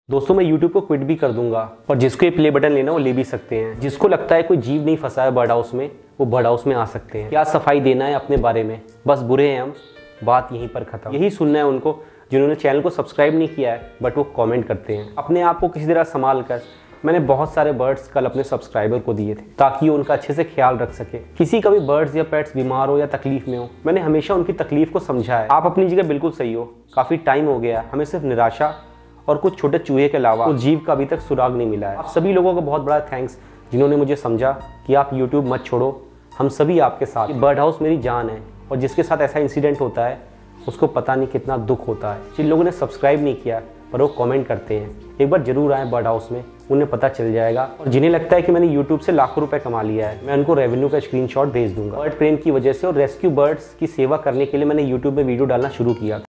दोस्तों मैं YouTube को क्विट भी कर दूंगा और जिसको ये प्ले बटन लेना वो ले भी सकते हैं। जिसको लगता है कोई जीव नहीं फंसा है बर्ड हाउस में, वो बर्ड हाउस में आ सकते हैं। क्या सफाई देना है अपने बारे में, बस बुरे हैं हम, बात यहीं पर खत्म। यही सुनना है उनको जिन्होंने चैनल को सब्सक्राइब नहीं किया है बट वो कमेंट करते हैं। अपने आप को किसी तरह संभाल कर मैंने बहुत सारे बर्ड्स कल अपने सब्सक्राइबर को दिए थे ताकि वो उनका अच्छे से ख्याल रख सके। किसी का भी बर्ड्स या पेट्स बीमार हो या तकलीफ में हो, मैंने हमेशा उनकी तकलीफ को समझा है। आप अपनी जगह बिल्कुल सही हो। काफ़ी टाइम हो गया, हमें सिर्फ निराशा और कुछ छोटे चूहे के अलावा उस जीव का अभी तक सुराग नहीं मिला है। आप सभी लोगों का बहुत बड़ा थैंक्स जिन्होंने मुझे समझा कि आप YouTube मत छोड़ो, हम सभी आपके साथ। बर्ड हाउस मेरी जान है और जिसके साथ ऐसा इंसिडेंट होता है उसको पता नहीं कितना दुख होता है। जिन लोगों ने सब्सक्राइब नहीं किया पर वो कमेंट करते हैं, एक बार जरूर आए बर्ड हाउस में, उन्हें पता चल जाएगा। और जिन्हें लगता है कि मैंने YouTube से लाखों रुपए कमा लिया है, मैं उनको रेवेन्यू का स्क्रीनशॉट भेज दूंगा। बर्ड प्रेम की वजह से और रेस्क्यू बर्ड्स की सेवा करने के लिए मैंने YouTube में वीडियो डालना शुरू किया था।